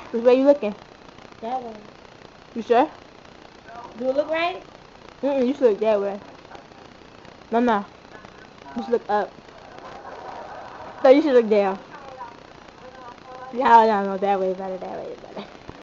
Which way you looking? That way. You sure? Do it look right? You should look that way. No, no. You should look up. No, you should look down. Yeah, no, that way better, that way better.